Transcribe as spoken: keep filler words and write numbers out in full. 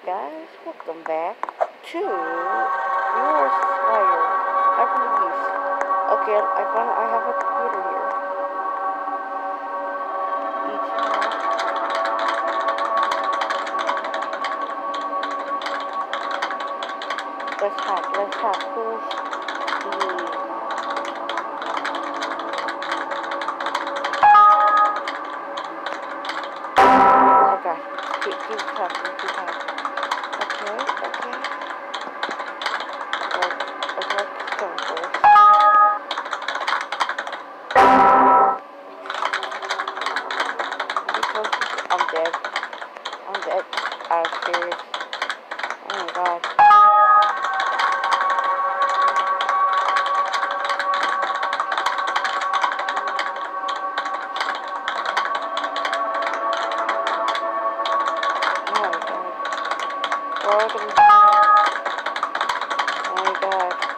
guys, welcome back to your Slayer Hyper Beast. Okay, I found I have a computer here. Each Let's hack, let's hack. Who's the Oh god, keep, keep hacking, keep hacking. Okay, okay. Well, I'd like to come first. Because I'm dead. I'm dead. I'm serious. Oh my god. Oh my god. Oh my god.